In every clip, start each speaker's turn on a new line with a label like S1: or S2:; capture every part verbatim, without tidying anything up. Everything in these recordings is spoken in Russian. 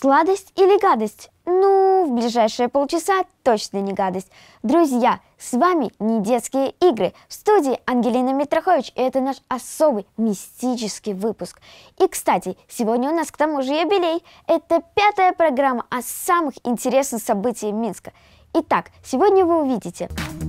S1: Сладость или гадость? Ну, в ближайшие полчаса точно не гадость. Друзья, с вами «Не детские игры». В студии Ангелина Митрохович, и это наш особый мистический выпуск. И, кстати, сегодня у нас к тому же юбилей. Это пятая программа о самых интересных событиях Минска. Итак, сегодня вы увидите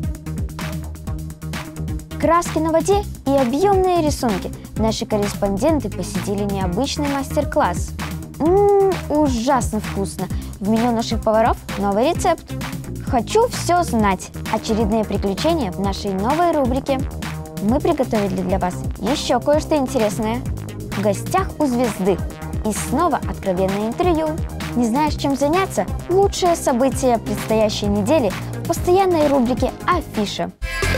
S1: краски на воде и объемные рисунки. Наши корреспонденты посетили необычный мастер-класс. Ммм, ужасно вкусно. В меню наших поваров новый рецепт. Хочу все знать. Очередные приключения в нашей новой рубрике. Мы приготовили для вас еще кое-что интересное. В гостях у звезды. И снова откровенное интервью. Не знаешь, чем заняться? Лучшие события предстоящей недели в постоянной рубрике «Афиша».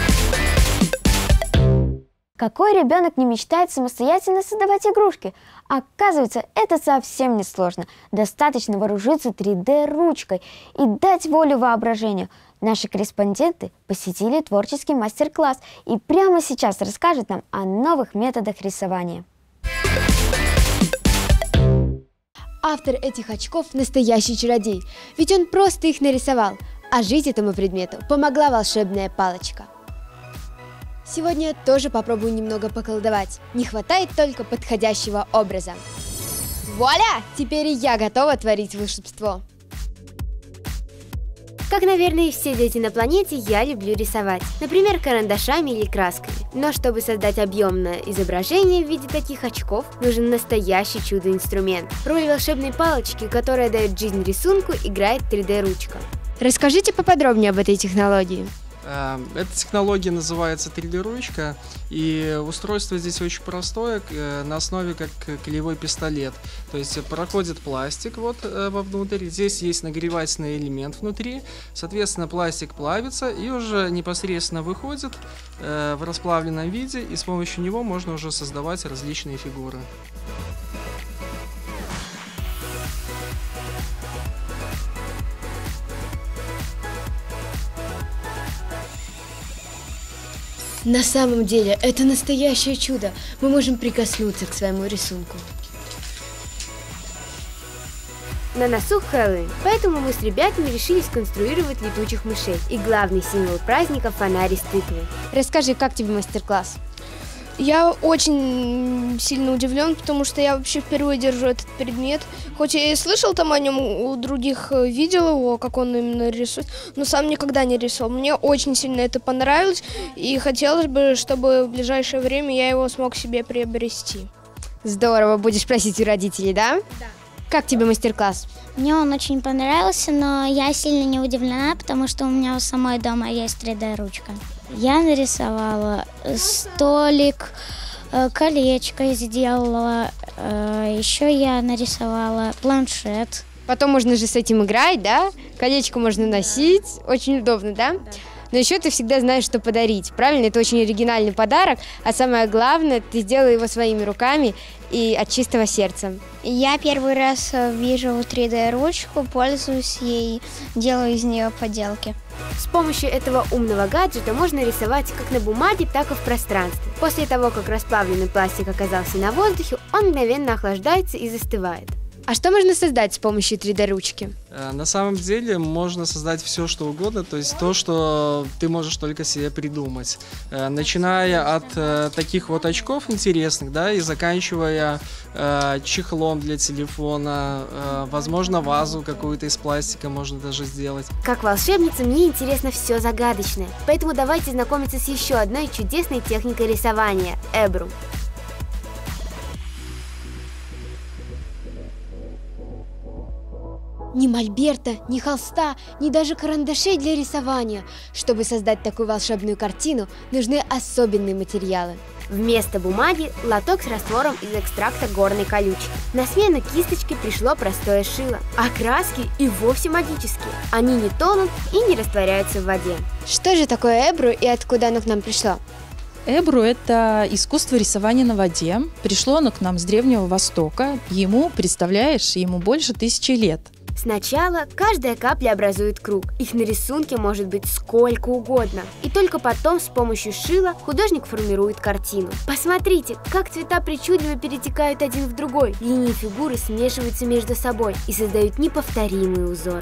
S1: Какой ребенок не мечтает самостоятельно создавать игрушки? Оказывается, это совсем не сложно. Достаточно вооружиться три дэ ручкой и дать волю воображению. Наши корреспонденты посетили творческий мастер-класс и прямо сейчас расскажут нам о новых методах рисования.
S2: Автор этих очков – настоящий чародей, ведь он просто их нарисовал, а жить этому предмету помогла волшебная палочка. Сегодня я тоже попробую немного поколдовать. Не хватает только подходящего образа. Вуаля! Теперь и я готова творить волшебство. Как, наверное, и все дети на планете, я люблю рисовать. Например, карандашами или красками. Но чтобы создать объемное изображение в виде таких очков, нужен настоящий чудо-инструмент. Роль волшебной палочки, которая дает жизнь рисунку, играет три дэ ручка. Расскажите поподробнее об этой технологии.
S3: Эта технология называется три дэ ручка, и устройство здесь очень простое, на основе как клеевой пистолет. То есть проходит пластик вот вовнутрь, здесь есть нагревательный элемент внутри, соответственно пластик плавится и уже непосредственно выходит в расплавленном виде, и с помощью него можно уже создавать различные фигуры.
S2: На самом деле, это настоящее чудо. Мы можем прикоснуться к своему рисунку. На носу Хэллоуин, поэтому мы с ребятами решили сконструировать летучих мышей. И главный символ праздника – фонарь из тыквы. Расскажи, как тебе мастер-класс?
S4: Я очень сильно удивлен, потому что я вообще впервые держу этот предмет. Хоть я и слышал там о нем, у других видел его, как он именно рисует, но сам никогда не рисовал. Мне очень сильно это понравилось, и хотелось бы, чтобы в ближайшее время я его смог себе приобрести.
S2: Здорово, будешь просить у родителей, да?
S4: Да.
S2: Как тебе мастер-класс?
S5: Мне он очень понравился, но я сильно не удивлена, потому что у меня у самой дома есть три дэ ручка. Я нарисовала столик, колечко сделала, еще я нарисовала планшет.
S2: Потом можно же с этим играть, да? Колечко можно носить, очень удобно, да? Да. Но еще ты всегда знаешь, что подарить, правильно? Это очень оригинальный подарок, а самое главное, ты сделала его своими руками и от чистого сердца.
S5: Я первый раз вижу три дэ ручку, пользуюсь ей, делаю из нее поделки.
S2: С помощью этого умного гаджета можно рисовать как на бумаге, так и в пространстве. После того, как расплавленный пластик оказался на воздухе, он мгновенно охлаждается и застывает. А что можно создать с помощью три дэ ручки?
S3: На самом деле можно создать все, что угодно, то есть то, что ты можешь только себе придумать. Начиная от э, таких вот очков интересных, да, и заканчивая э, чехлом для телефона, э, возможно, вазу какую-то из пластика можно даже сделать.
S2: Как волшебница, мне интересно все загадочное, поэтому давайте знакомиться с еще одной чудесной техникой рисования – эбру. Ни мольберта, ни холста, ни даже карандашей для рисования. Чтобы создать такую волшебную картину, нужны особенные материалы. Вместо бумаги – лоток с раствором из экстракта горной колючки. На смену кисточке пришло простое шило, а краски и вовсе магические. Они не тонут и не растворяются в воде. Что же такое эбру и откуда оно к нам пришло?
S6: Эбру – это искусство рисования на воде. Пришло оно к нам с Древнего Востока. Ему, представляешь, ему больше тысячи лет.
S2: Сначала каждая капля образует круг. Их на рисунке может быть сколько угодно. И только потом с помощью шила художник формирует картину. Посмотрите, как цвета причудливо перетекают один в другой. Линии фигуры смешиваются между собой и создают неповторимые узоры.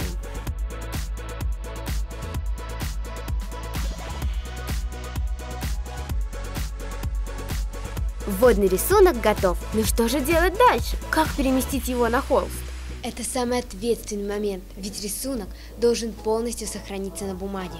S2: Вводный рисунок готов. Ну что же делать дальше? Как переместить его на холст? Это самый ответственный момент, ведь рисунок должен полностью сохраниться на бумаге.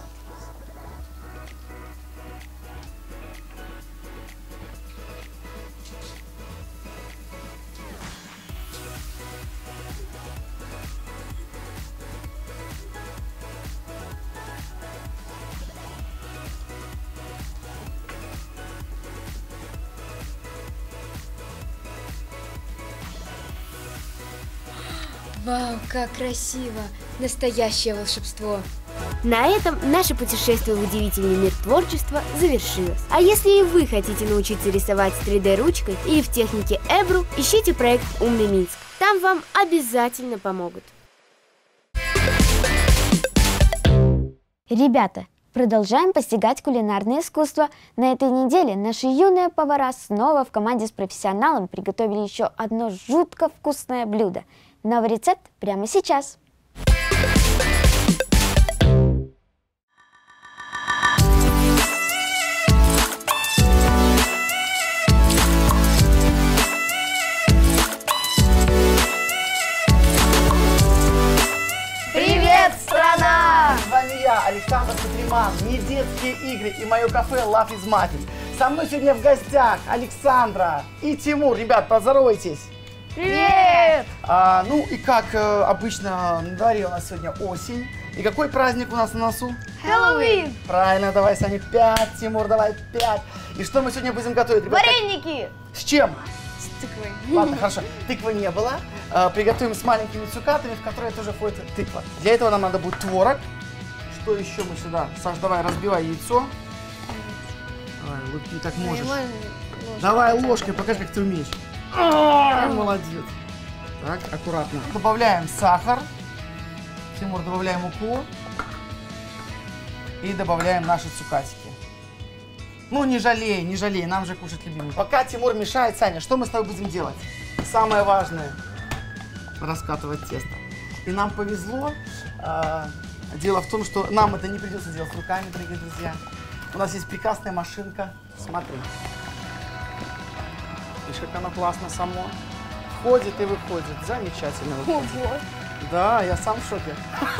S2: Вау, как красиво! Настоящее волшебство! На этом наше путешествие в удивительный мир творчества завершилось. А если и вы хотите научиться рисовать с три дэ ручкой или в технике Эбру, ищите проект «Умный Минск». Там вам обязательно помогут.
S1: Ребята, продолжаем постигать кулинарное искусство. На этой неделе наши юные повара снова в команде с профессионалом приготовили еще одно жутко вкусное блюдо. Новый рецепт прямо сейчас.
S7: Привет, страна! С вами я, Александр Петриман, не детские игры и мое кафе Love is Magic. Со мной сегодня в гостях Александра и Тимур. Ребят, поздоровайтесь.
S4: Привет!
S7: А, ну и как э, обычно, на дворе у нас сегодня осень. И какой праздник у нас на носу?
S4: Хэллоуин!
S7: Правильно, давай, Саня, пять. Тимур, давай, пять. И что мы сегодня будем готовить, ребята?
S4: Вареники!
S7: С чем?
S4: С тыквой.
S7: Ладно, хорошо. Тыквы не было. А, приготовим с маленькими цукатами, в которые тоже входит тыква. Для этого нам надо будет творог. Что еще мы сюда? Саш, давай, разбивай яйцо. Давай, лупи, так можешь. Давай ложкой, покажи, как ты умеешь. А, молодец. Так, аккуратно. Добавляем сахар. Тимур, добавляем муку. И добавляем наши цукатики. Ну, не жалей, не жалей, нам же кушать любимый. Пока Тимур мешает, Саня, что мы с тобой будем делать? Самое важное – раскатывать тесто. И нам повезло. Э, дело в том, что нам это не придется делать руками, дорогие друзья. У нас есть прекрасная машинка. Смотри. Видишь, как оно классно само. Входит и выходит. Замечательно выходит.
S4: Ого!
S7: Да, я сам в шоке.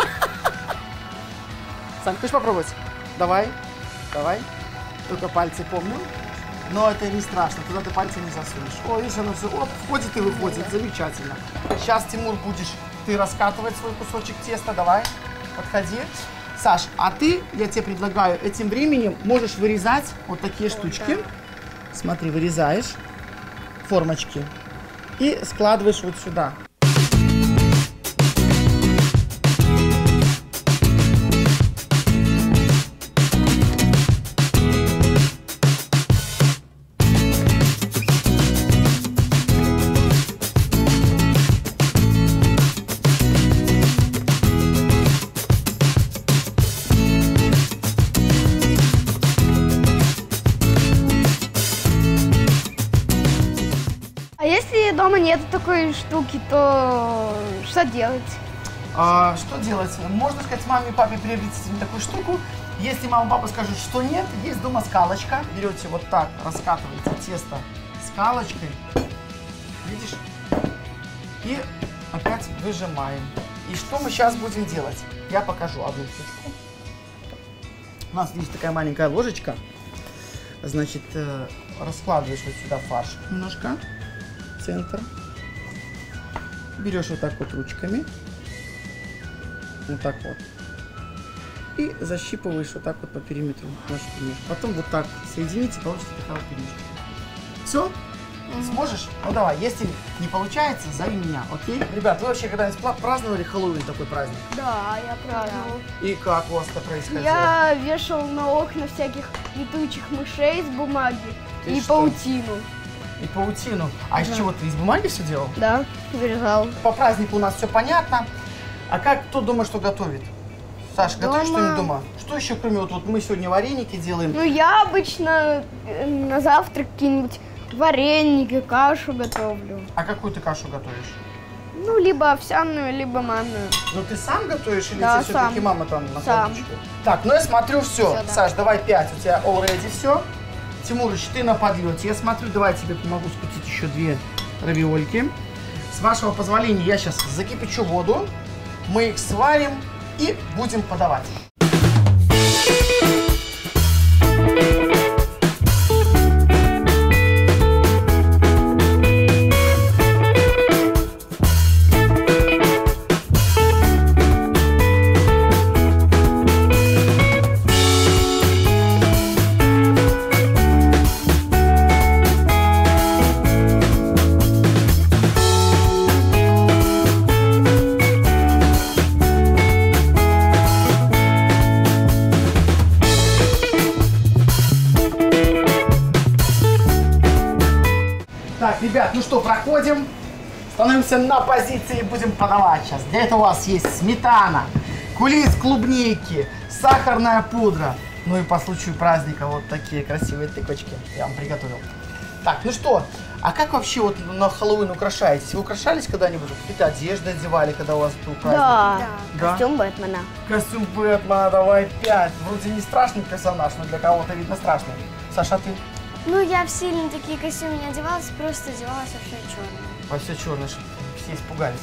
S7: Сань, хочешь попробовать? Давай, давай. Только пальцы помню. Но это не страшно, туда ты пальцы не засунешь. О, видишь, оно все оп, входит и выходит. Замечательно. Сейчас, Тимур, будешь ты раскатывать свой кусочек теста. Давай, подходи. Саш, а ты, я тебе предлагаю, этим временем можешь вырезать вот такие штучки. Смотри, вырезаешь формочки и складываешь вот сюда.
S4: А если дома нет такой штуки, то что делать?
S7: А, что делать? Можно сказать маме и папе приобрести себе такую штуку. Если мама и папа скажут, что нет, есть дома скалочка. Берете вот так, раскатываете тесто скалочкой. Видишь? И опять выжимаем. И что мы сейчас будем делать? Я покажу одну штучку. У нас есть такая маленькая ложечка. Значит, раскладываешь вот сюда фарш немножко. Центр. Берешь вот так вот ручками. Вот так вот. И защипываешь вот так вот по периметру нашу пельмешку. Потом вот так соедините, получится такая вот пельмешка. Все? Mm-hmm. Сможешь? Ну давай, если не получается, зови меня, окей? Ребят, вы вообще когда-нибудь праздновали Хэллоуин, такой праздник?
S4: Да, я праздновал.
S7: И как у вас это происходило?
S4: Я вешал на окна всяких летучих мышей с бумаги.
S7: Ты
S4: и
S7: что?
S4: паутину.
S7: И паутину. А из чего ты? Из бумаги все делал?
S4: Да, вырезал.
S7: По празднику у нас все понятно. А как кто дома что готовит? Саша, готовишь
S4: Дома.
S7: что-нибудь дома? Что еще, кроме вот, вот мы сегодня вареники делаем?
S4: Ну, я обычно э, на завтрак какие-нибудь вареники, кашу готовлю.
S7: А какую ты кашу готовишь?
S4: Ну, либо овсяную, либо манную.
S7: Ну ты сам готовишь или
S4: Да,
S7: тебе все-таки
S4: сам.
S7: мама там на
S4: Сам.
S7: карточке? Так, ну я смотрю все.
S4: Всё, да.
S7: Саш, давай пять. У тебя already все. Тимурыч, ты на подлете. Я смотрю, давай я тебе помогу скрутить еще две равиольки. С вашего позволения я сейчас закипячу воду. Мы их сварим и будем подавать. Так, ребят, ну что, проходим. Становимся на позиции и будем подавать сейчас. Для этого у вас есть сметана, кулис клубники, сахарная пудра. Ну и по случаю праздника вот такие красивые тыквочки я вам приготовил. Так, ну что, а как вообще вот на Хэллоуин украшаетесь? Вы украшались когда-нибудь? Какие-то одежды одевали, когда у вас был праздник?
S2: Да,
S7: Да?
S2: костюм Бэтмена.
S7: Костюм Бэтмена, давай пять. Вроде не страшный персонаж, но для кого-то, видно, страшный. Саша, а ты?
S1: Ну, я в сильно такие костюмы не одевалась, просто одевалась во все черное.
S7: Во все черное, чтобы все испугались.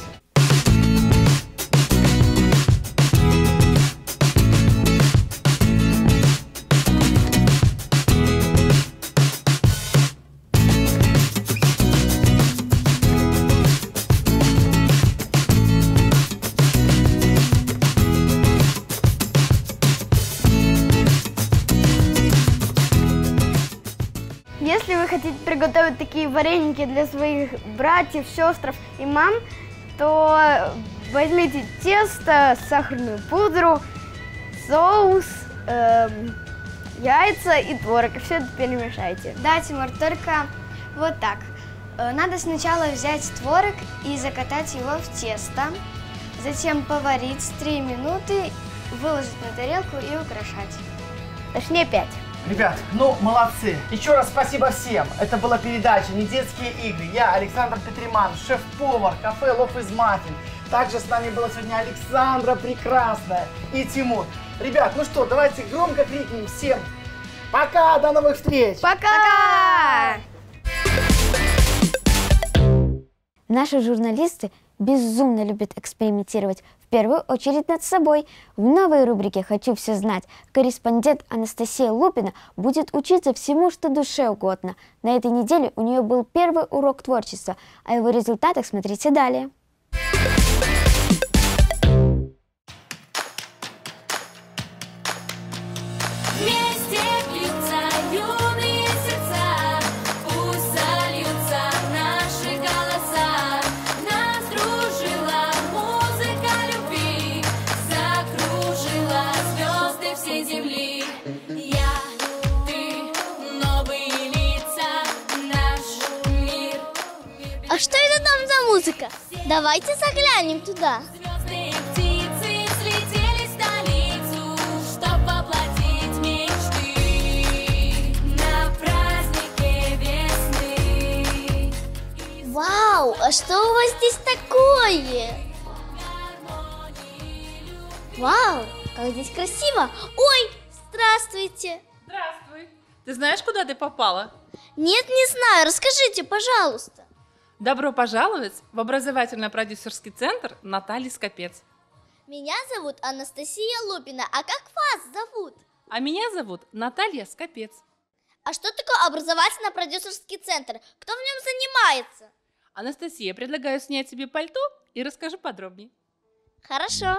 S4: Если вы хотите приготовить такие вареники для своих братьев, сестр и мам, то возьмите тесто, сахарную пудру, соус, эм, яйца и творог, и все это перемешайте.
S1: Да, Тимур, только вот так. Э, Надо сначала взять творог и закатать его в тесто, затем поварить три минуты, выложить на тарелку и украшать.
S4: Точнее пять.
S7: Ребят, ну молодцы. Еще раз спасибо всем. Это была передача «Не детские игры». Я, Александр Петриман, шеф-повар кафе Лов из Маффин. Также с нами была сегодня Александра Прекрасная и Тимур. Ребят, ну что, давайте громко крикнем всем пока, до новых встреч.
S4: Пока!
S1: Наши журналисты безумно любят экспериментировать, в первую очередь над собой. В новой рубрике «Хочу все знать» корреспондент Анастасия Лупина будет учиться всему, что душе угодно. На этой неделе у нее был первый урок творчества. О его результатах смотрите далее.
S8: Вместе бьются юные сердца, пусть сольются наши голоса. Нас дружила музыка любви, закружила звезды всей земли. Я, ты, новые лица, наш мир.
S5: А что это там за музыка? Давайте заглянем туда.
S8: Звездные птицы слетели в столицу, чтоб воплотить мечты на празднике весны.
S5: Вау, а что у вас здесь такое? Вау, как здесь красиво. Ой, здравствуйте.
S6: Здравствуй. Ты знаешь, куда ты попала?
S5: Нет, не знаю, расскажите, пожалуйста.
S6: Добро пожаловать в образовательно-продюсерский центр Натальи Скопец.
S5: Меня зовут Анастасия Лупина, а как вас зовут?
S6: А меня зовут Наталья Скопец.
S5: А что такое образовательно-продюсерский центр? Кто в нем занимается?
S6: Анастасия, предлагаю снять себе пальто и расскажу подробнее.
S5: Хорошо.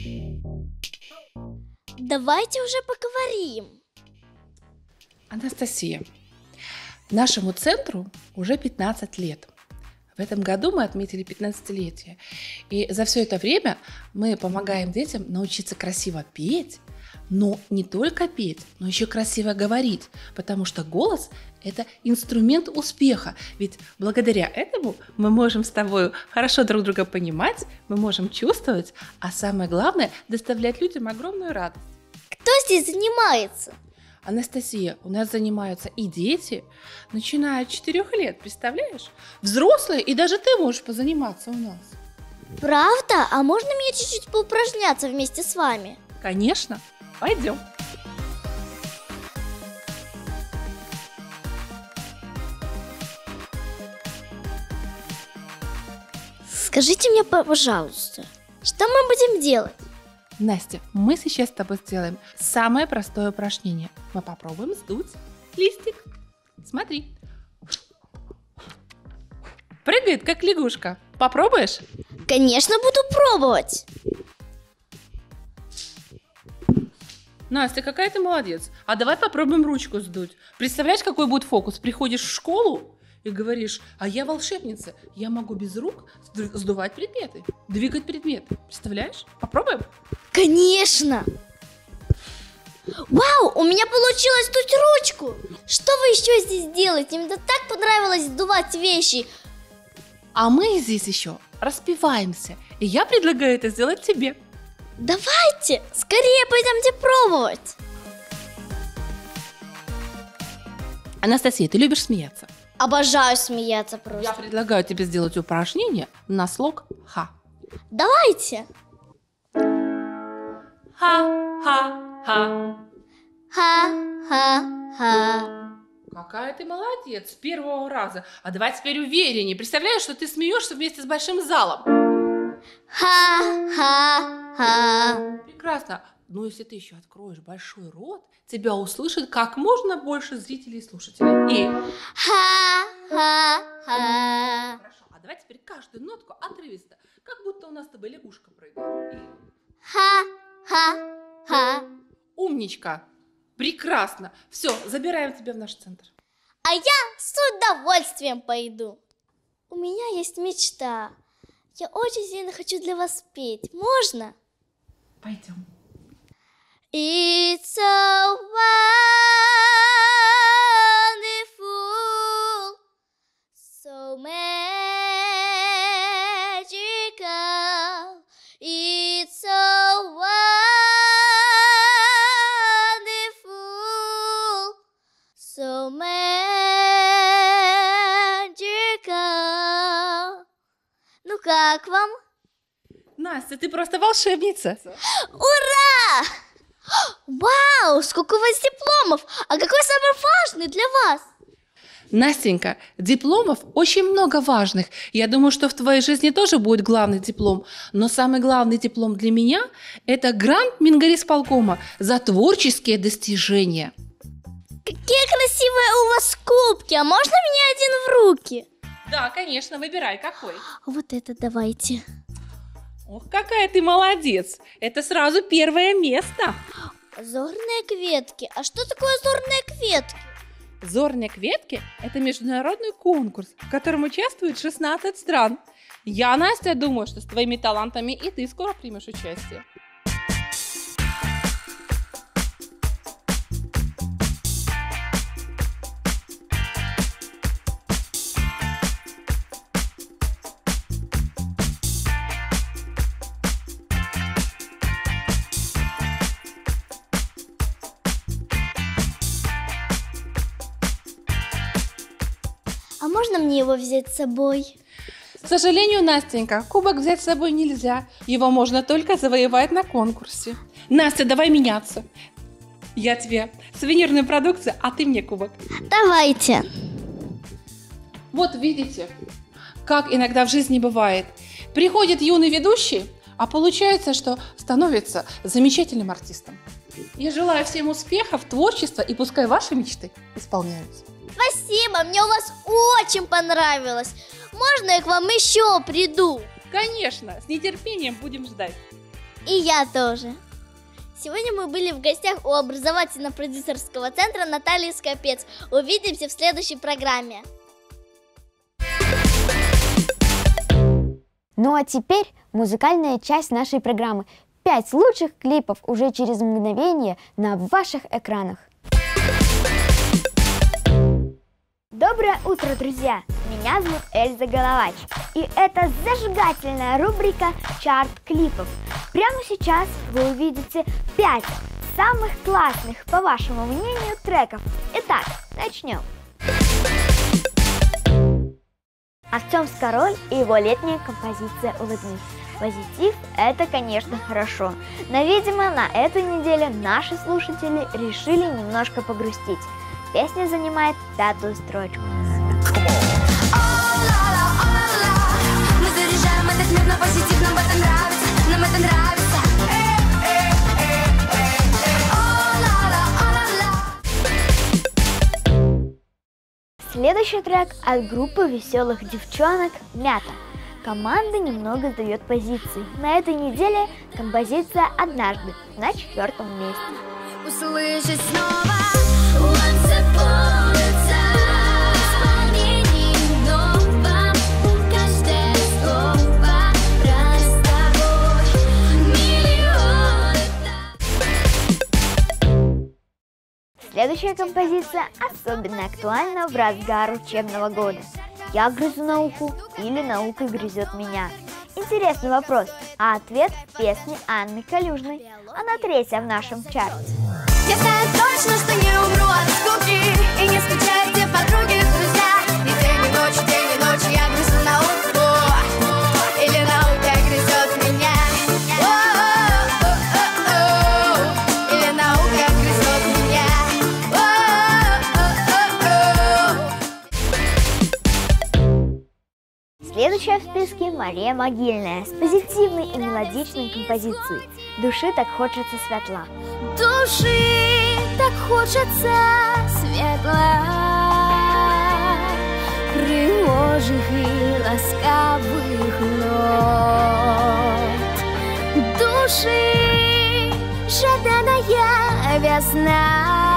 S5: Давайте уже поговорим.
S6: Анастасия, нашему центру уже пятнадцать лет. В этом году мы отметили пятнадцатилетие. И за все это время мы помогаем детям научиться красиво петь, Но не только петь, но еще красиво говорить, потому что голос – это инструмент успеха. Ведь благодаря этому мы можем с тобой хорошо друг друга понимать, мы можем чувствовать, а самое главное – доставлять людям огромную радость.
S5: Кто здесь занимается?
S6: Анастасия, у нас занимаются и дети, начиная от четырёх лет, представляешь? Взрослые, и даже ты можешь позаниматься у нас.
S5: Правда? А можно мне чуть-чуть поупражняться вместе с вами?
S6: Конечно, пойдем.
S5: Скажите мне, пожалуйста, что мы будем делать?
S6: Настя, мы сейчас с тобой сделаем самое простое упражнение. Мы попробуем сдуть листик. Смотри. Прыгает, как лягушка. Попробуешь?
S5: Конечно, буду пробовать.
S6: Настя, какая ты молодец. А давай попробуем ручку сдуть. Представляешь, какой будет фокус? Приходишь в школу и говоришь: а я волшебница, я могу без рук сдувать предметы, двигать предметы. Представляешь? Попробуем?
S5: Конечно! Вау, у меня получилось сдуть ручку! Что вы еще здесь делаете? Мне так понравилось сдувать вещи.
S6: А мы здесь еще распеваемся, и я предлагаю это сделать тебе.
S5: Давайте, скорее пойдемте пробовать.
S6: Анастасия, ты любишь смеяться?
S5: Обожаю смеяться просто.
S6: Я предлагаю тебе сделать упражнение на слог «ха».
S5: Давайте.
S6: Ха-ха-ха.
S5: Ха-ха-ха.
S6: Какая ты молодец, с первого раза. А давай теперь увереннее. Представляешь, что ты смеешься вместе с большим залом.
S5: Ха-ха-ха.
S6: Прекрасно. Но если ты еще откроешь большой рот, тебя услышит как можно больше зрителей и слушателей. И...
S5: Ха-ха-ха.
S6: Хорошо, а давай теперь каждую нотку отрывисто, как будто у нас с тобой лягушка прыгает. И...
S5: Ха-ха-ха.
S6: Умничка. Прекрасно. Все, забираем тебя в наш центр.
S5: А я с удовольствием пойду. У меня есть мечта. Я очень сильно хочу для вас спеть. Можно?
S6: Пойдем.
S5: It's so wonderful, so magical. It's so wonderful, so magical. Ну как вам?
S6: Настя, ты просто волшебница.
S5: Ура! Вау, сколько у вас дипломов! А какой самый важный для вас?
S6: Настенька, дипломов очень много важных. Я думаю, что в твоей жизни тоже будет главный диплом. Но самый главный диплом для меня – это грант Мингорисполкома за творческие достижения.
S5: Какие красивые у вас кубки! А можно мне один в руки?
S6: Да, конечно, выбирай, какой.
S5: Вот это давайте.
S6: Ох, какая ты молодец! Это сразу первое место.
S5: Зорные кветки. А что такое зорные кветки?
S6: Зорные кветки – это международный конкурс, в котором участвует шестнадцать стран. Я, Настя, думаю, что с твоими талантами и ты скоро примешь участие.
S5: А можно мне его взять с собой?
S6: К сожалению, Настенька, кубок взять с собой нельзя. Его можно только завоевать на конкурсе. Настя, давай меняться. Я тебе сувенирную продукцию, а ты мне кубок.
S5: Давайте.
S6: Вот видите, как иногда в жизни бывает. Приходит юный ведущий, а получается, что становится замечательным артистом. Я желаю всем успехов, творчества, и пускай ваши мечты исполняются.
S5: Спасибо, мне у вас очень понравилось. Можно я к вам еще приду?
S6: Конечно, с нетерпением будем ждать.
S5: И я тоже. Сегодня мы были в гостях у образовательно-продюсерского центра Натальи Скопец. Увидимся в следующей программе.
S1: Ну а теперь музыкальная часть нашей программы. пять лучших клипов уже через мгновение на ваших экранах.
S9: Доброе утро, друзья! Меня зовут Эльза Головач, и это зажигательная рубрика «Чарт клипов». Прямо сейчас вы увидите пять самых классных, по вашему мнению, треков. Итак, начнем. Артем Скороль и его летняя композиция «Улыбнись». Позитив – это, конечно, хорошо, но, видимо, на этой неделе наши слушатели решили немножко погрустить. Песня занимает пятую строчку.
S8: Мы заряжаем этот мир на позитив, нам это нравится, нам это нравится.
S9: Следующий трек от группы веселых девчонок «Мята». Команда немного сдает позиции. На этой неделе композиция «Однажды» на четвертом месте.
S8: Услышать снова once upon a time. Исполнение нового, каждое слово про тобой. Миллионы.
S9: Следующая композиция особенно актуальна в разгар учебного года. «Я грызу науку» или «Наука грызет меня». Интересный вопрос, а ответ в песне Анны Калюжной. Она третья в нашем чарте.
S8: Я знаю точно, что не умру от скуки и не скучаю, где подруги, друзья. Ни день, ни ночь, день, ни ночь я грызу науку, или наука грызет меня. Или наука грызет меня.
S9: Следующая в списке Мария Могильная с позитивной и мелодичной композицией «Души так хочется светла».
S8: Души так хочется светла, пригожих и ласкавых нот. Души жаданая весна,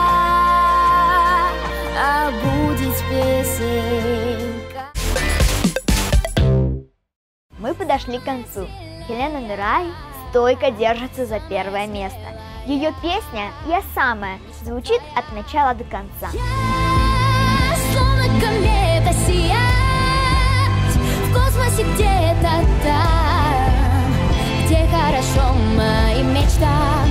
S8: а будет песенка.
S9: Мы подошли к концу. Хелена Мирай стойко держится за первое место. Ее песня «Я самая» звучит от начала до конца.
S8: Я словно комета сиять в космосе где-то там, где хорошо моим мечтам.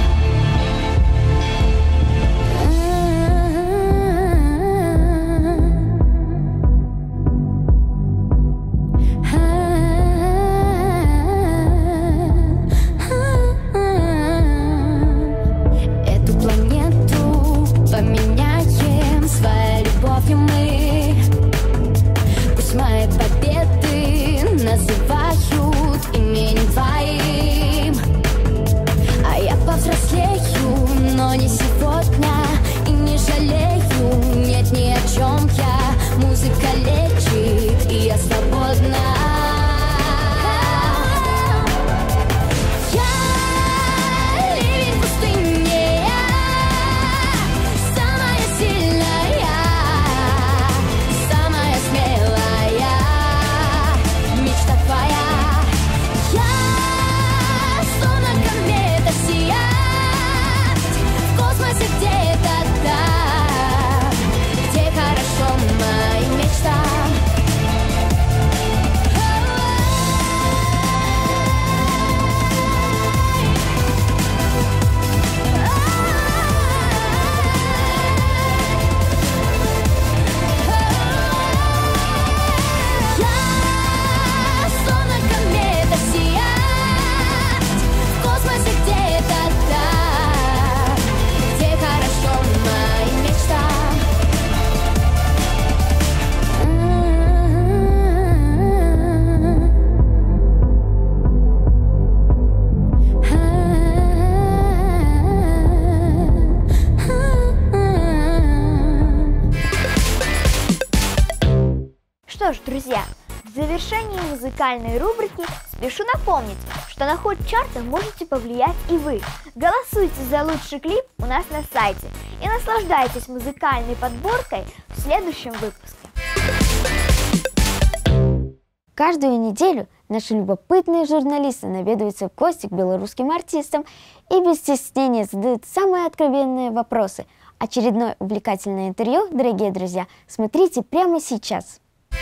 S8: Называют именем твоим, а я повзрослею, но не сегодня, и не жалею, нет ни о чем я. Музыка лечит, и я свободна. Я ливень в пустыне, самая сильная, самая смелая.
S9: Что ж, друзья, в завершении музыкальной рубрики спешу напомнить, что на ход чарта можете повлиять и вы. Голосуйте за лучший клип у нас на сайте и наслаждайтесь музыкальной подборкой в следующем выпуске.
S1: Каждую неделю наши любопытные журналисты наведываются в гости к белорусским артистам и без стеснения задают самые откровенные вопросы. Очередное увлекательное интервью, дорогие друзья, смотрите прямо сейчас.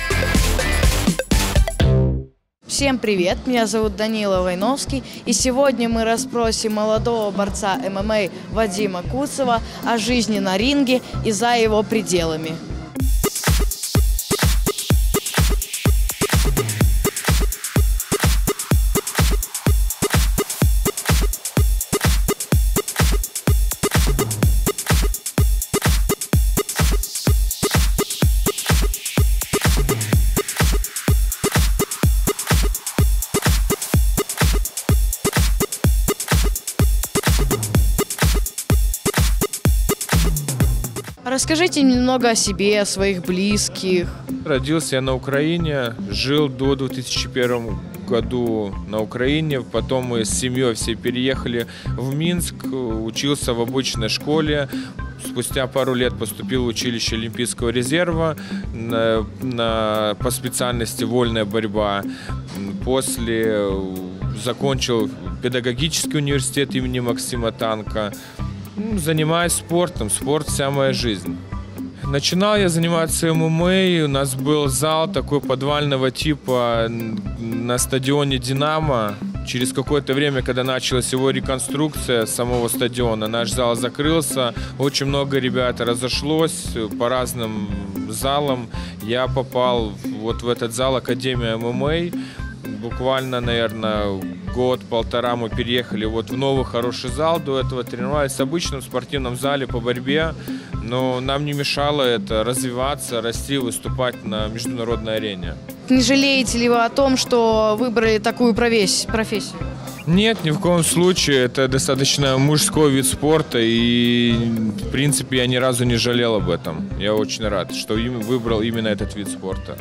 S10: Всем привет, меня зовут Данила Войновский, и сегодня мы расспросим молодого борца эм эм а Вадима Куцева о жизни на ринге и за его пределами. Расскажите немного о себе, о своих близких.
S11: Родился я на Украине, жил до две тысячи первого году на Украине, потом мы с семьей все переехали в Минск, учился в обычной школе. Спустя пару лет поступил в училище Олимпийского резерва на, на, по специальности вольная борьба. После закончил педагогический университет имени Максима Танка. Занимаюсь спортом, спорт вся моя жизнь. Начинал я заниматься эм эм а, у нас был зал такой подвального типа на стадионе «Динамо». Через какое-то время, когда началась его реконструкция самого стадиона, наш зал закрылся, очень много ребят разошлось по разным залам. Я попал вот в этот зал Академия эм эм а. Буквально, наверное, год-полтора мы переехали вот в новый хороший зал. До этого тренировались в обычном спортивном зале по борьбе, но нам не мешало это развиваться, расти, выступать на международной арене.
S10: Не жалеете ли вы о том, что выбрали такую профессию?
S11: Нет, ни в коем случае. Это достаточно мужской вид спорта, и, в принципе, я ни разу не жалел об этом. Я очень рад, что выбрал именно этот вид спорта.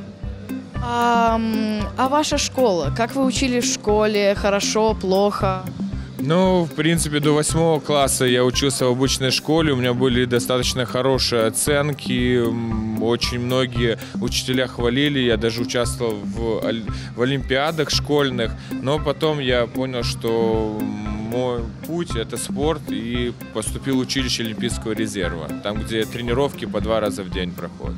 S10: А, а ваша школа? Как вы учили в школе? Хорошо, плохо?
S11: Ну, в принципе, до восьмого класса я учился в обычной школе. У меня были достаточно хорошие оценки. Очень многие учителя хвалили. Я даже участвовал в, в олимпиадах школьных. Но потом я понял, что мой путь – это спорт, и поступил в училище Олимпийского резерва. Там, где тренировки по два раза в день проходят.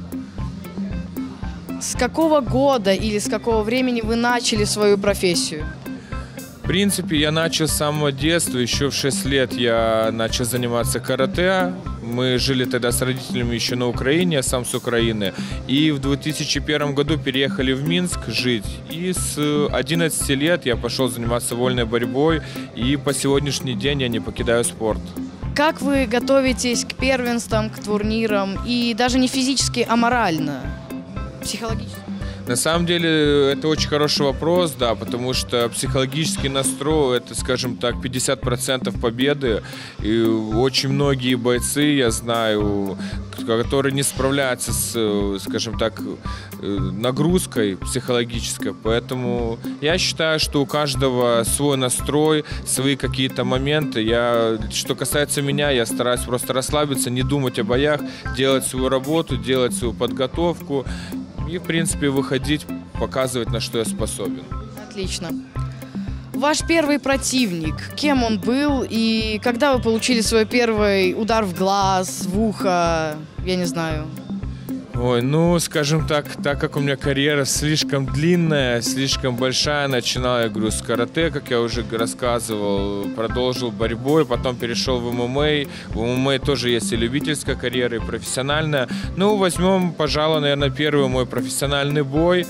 S10: С какого года или с какого времени вы начали свою профессию?
S11: В принципе, я начал с самого детства. Еще в шесть лет я начал заниматься карате. Мы жили тогда с родителями еще на Украине, я сам с Украины. И в две тысячи первом году переехали в Минск жить. И с одиннадцати лет я пошел заниматься вольной борьбой. И по сегодняшний день я не покидаю спорт.
S10: Как вы готовитесь к первенствам, к турнирам? И даже не физически, а морально? Психологически?
S11: На самом деле это очень хороший вопрос, да, потому что психологический настрой – это, скажем так, пятьдесят процентов победы. И очень многие бойцы, я знаю, которые не справляются с, скажем так, нагрузкой психологической. Поэтому я считаю, что у каждого свой настрой, свои какие-то моменты. Я, что касается меня, я стараюсь просто расслабиться, не думать о боях, делать свою работу, делать свою подготовку. И, в принципе, выходить, показывать, на что я способен.
S10: Отлично. Ваш первый противник, кем он был и когда вы получили свой первый удар в глаз, в ухо, я не знаю?
S11: Ой, ну, скажем так, так как у меня карьера слишком длинная, слишком большая, начинал я, говорю, с карате, как я уже рассказывал, продолжил борьбой, потом перешел в эм эм а. В эм эм а тоже есть и любительская карьера, и профессиональная. Ну, возьмем, пожалуй, наверное, первый мой профессиональный бой.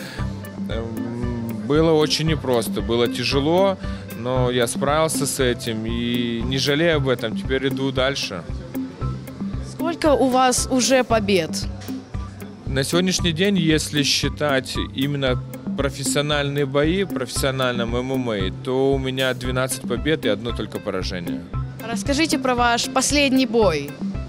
S11: Было очень непросто, было тяжело, но я справился с этим и не жалею об этом, теперь иду дальше.
S10: Сколько у вас уже побед?
S11: На сегодняшний день, если считать именно профессиональные бои, профессиональном эм эм а, то у меня двенадцать побед и одно только поражение.
S10: Расскажите про ваш последний бой.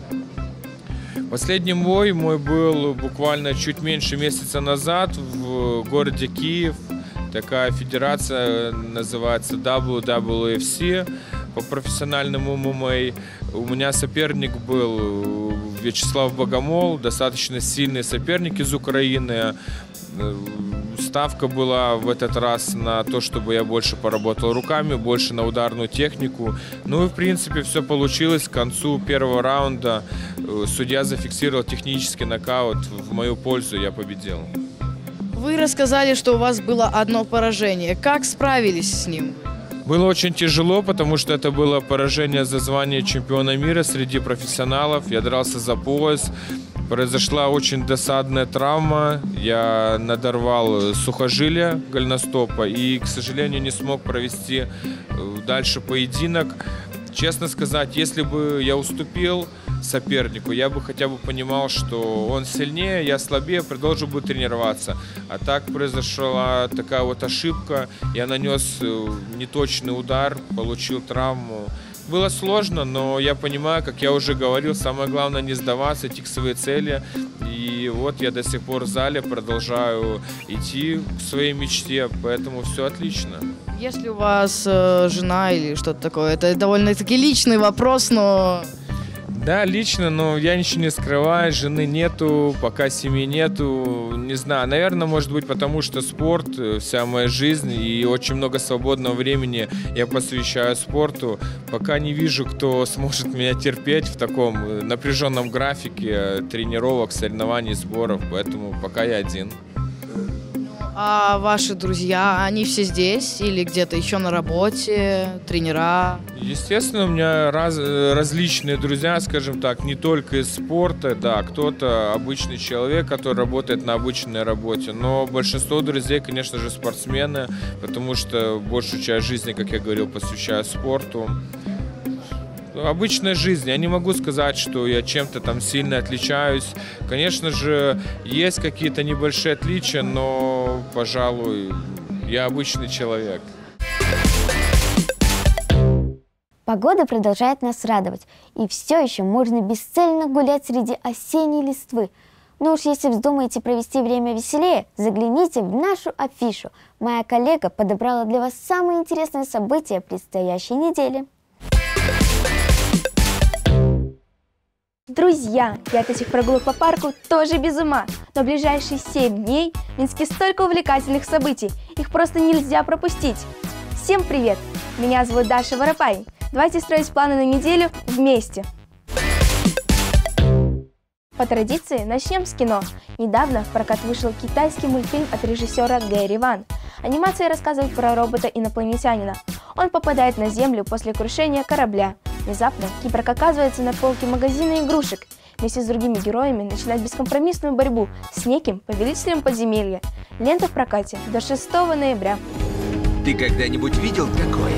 S11: Последний бой мой был буквально чуть меньше месяца назад в городе Киев. Такая федерация называется дабл ю дабл ю эф си по профессиональному эм эм а. У меня соперник был Вячеслав Богомол, достаточно сильный соперник из Украины. ставка была в этот раз на то, чтобы я больше поработал руками, больше на ударную технику. Ну и, в принципе, все получилось. К концу первого раунда судья зафиксировал технический нокаут в мою пользу, я победил.
S10: Вы рассказали, что у вас было одно поражение. Как справились с ним?
S11: Было очень тяжело, потому что это было поражение за звание чемпиона мира среди профессионалов. Я дрался за пояс. Произошла очень досадная травма. Я надорвал сухожилие голеностопа и, к сожалению, не смог провести дальше поединок. Честно сказать, если бы я уступил сопернику, я бы хотя бы понимал, что он сильнее, я слабее, продолжу бы тренироваться. А так произошла такая вот ошибка. Я нанес неточный удар, получил травму. Было сложно, но я понимаю, как я уже говорил, самое главное не сдаваться, идти к своей цели. И вот я до сих пор в зале продолжаю идти к своей мечте, поэтому все отлично.
S10: Если у вас э, жена или что-то такое, это довольно-таки личный вопрос, но...
S11: Да, лично, но я ничего не скрываю, жены нету, пока семьи нету, не знаю, наверное, может быть, потому что спорт, вся моя жизнь, и очень много свободного времени я посвящаю спорту. Пока не вижу, кто сможет меня терпеть в таком напряженном графике тренировок, соревнований, сборов, поэтому пока я один.
S10: А ваши друзья, они все здесь или где-то еще на работе, тренера?
S11: Естественно, у меня раз, различные друзья, скажем так, не только из спорта, да, кто-то обычный человек, который работает на обычной работе, но большинство друзей, конечно же, спортсмены, потому что большую часть жизни, как я говорил, посвящаю спорту. Обычная жизнь. Я не могу сказать, что я чем-то там сильно отличаюсь. Конечно же, есть какие-то небольшие отличия, но, пожалуй, я обычный человек.
S1: Погода продолжает нас радовать, и все еще можно бесцельно гулять среди осенней листвы. Но уж если вздумаете провести время веселее, загляните в нашу афишу. Моя коллега подобрала для вас самые интересные события предстоящей недели.
S12: Друзья, я от этих прогулок по парку тоже без ума. Но в ближайшие семь дней в Минске столько увлекательных событий, их просто нельзя пропустить. Всем привет! Меня зовут Даша Воропай. Давайте строить планы на неделю вместе. По традиции начнем с кино. Недавно в прокат вышел китайский мультфильм от режиссера Гэри Ван. Анимация рассказывает про робота-инопланетянина. Он попадает на Землю после крушения корабля. Внезапно киборг оказывается на полке магазина игрушек. Вместе с другими героями начинает бескомпромиссную борьбу с неким повелителем подземелья. Лента в прокате до шестого ноября.
S13: Ты когда-нибудь видел такое?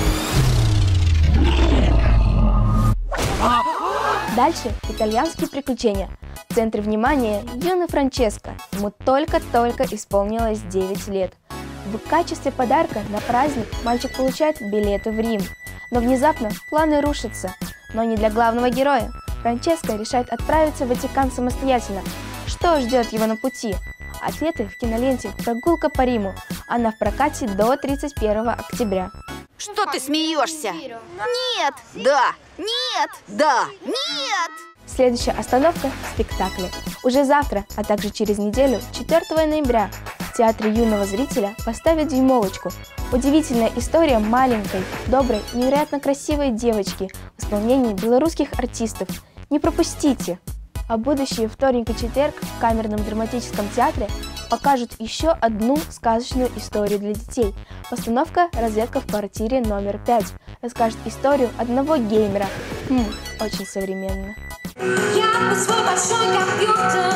S12: Дальше итальянские приключения. В центре внимания юный Франческо. Ему только-только исполнилось девять лет. В качестве подарка на праздник мальчик получает билеты в Рим. Но внезапно планы рушатся. Но не для главного героя. Франческо решает отправиться в Ватикан самостоятельно. Что ждет его на пути? Ответы в киноленте «Прогулка по Риму». Она в прокате до тридцать первого октября.
S14: Что ты смеешься? Нет! Да! Нет! Да! Нет!
S12: Следующая остановка – спектакли. Уже завтра, а также через неделю, четвёртого ноября, в Театре юного зрителя поставят «Дюймовочку». Удивительная история маленькой, доброй, невероятно красивой девочки в исполнении белорусских артистов. Не пропустите! А будущий вторник и четверг в Камерном драматическом театре покажут еще одну сказочную историю для детей. Постановка «Розетка в квартире номер пять» расскажет историю одного геймера. Хм, очень современно.
S8: Я свой большой компьютер,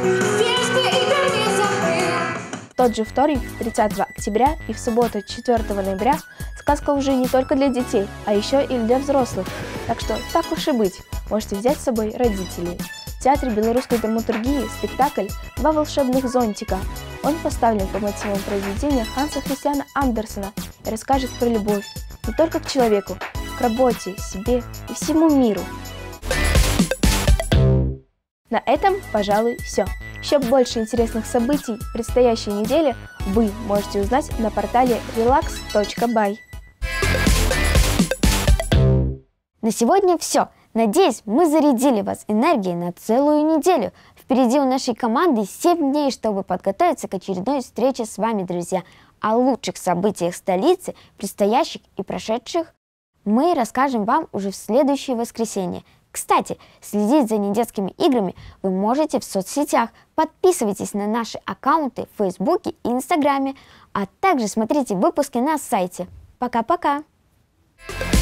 S12: Тот же вторник, тридцатого октября, и в субботу, четвёртого ноября, сказка уже не только для детей, а еще и для взрослых. Так что, так уж и быть, можете взять с собой родителей. В Театре белорусской драматургии спектакль «Два волшебных зонтика». Он поставлен по мотивам произведения Ханса Христиана Андерсена и расскажет про любовь не только к человеку, к работе, себе и всему миру. На этом, пожалуй, все. Еще больше интересных событий в предстоящей неделе вы можете узнать на портале релакс точка бай.
S1: На сегодня все. Надеюсь, мы зарядили вас энергией на целую неделю. Впереди у нашей команды семь дней, чтобы подготовиться к очередной встрече с вами, друзья. О лучших событиях столицы, предстоящих и прошедших, мы расскажем вам уже в следующее воскресенье. Кстати, следить за недетскими играми вы можете в соцсетях. Подписывайтесь на наши аккаунты в Фейсбуке и Инстаграме, а также смотрите выпуски на сайте. Пока-пока!